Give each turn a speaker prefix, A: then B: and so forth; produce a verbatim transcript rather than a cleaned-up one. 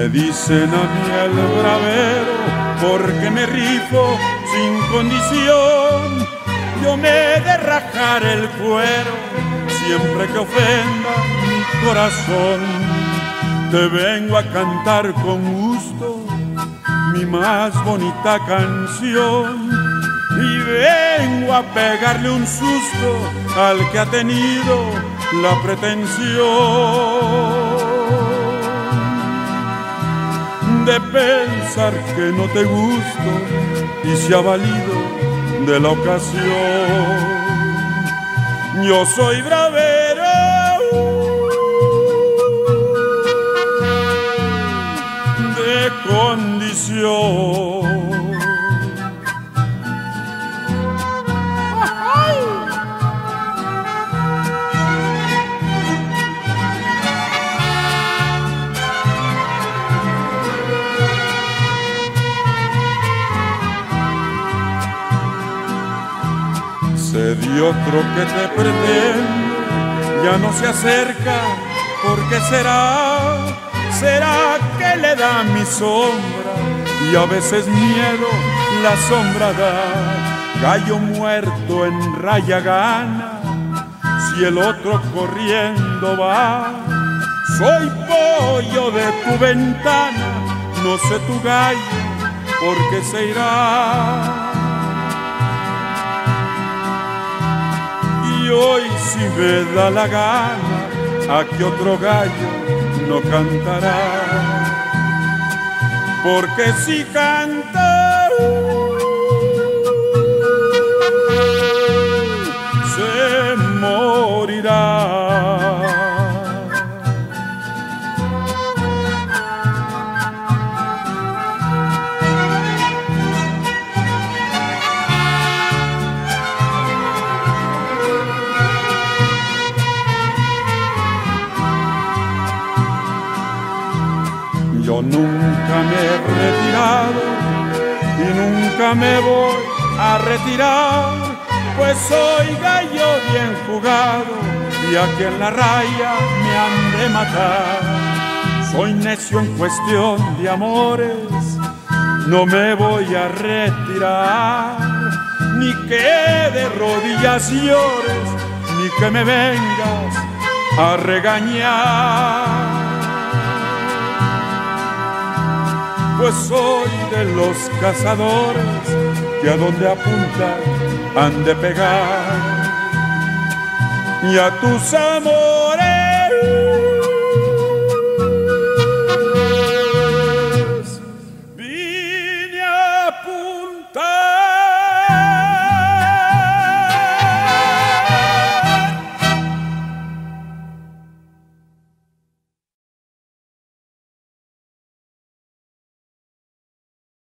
A: Me dicen a mí el bravero porque me rifo sin condición. Yo me he de rajar el cuero siempre que ofenda mi corazón. Te vengo a cantar con gusto mi más bonita canción y vengo a pegarle un susto al que ha tenido la pretensión de pensar que no te gusto y se ha valido de la ocasión. Yo soy bravero de condición. Sé de otro que te pretende, ya no se acerca, ¿por qué será? ¿Será que le da mi sombra? Y a veces miedo la sombra da. Gallo muerto en raya gana, si el otro corriendo va. Soy pollo de tu ventana, no sé tu gallo por qué se irá. Y hoy si me da la gana, a que otro gallo no cantará. Porque si canta, se morirá. Yo nunca me he retirado y nunca me voy a retirar, pues soy gallo bien jugado y aquí en la raya me han de matar. Soy necio en cuestión de amores, no me voy a retirar, ni que de rodillas llores, ni que me vengas a regañar. Pues soy de los cazadores que a donde apuntan han de pegar. Y a tus amores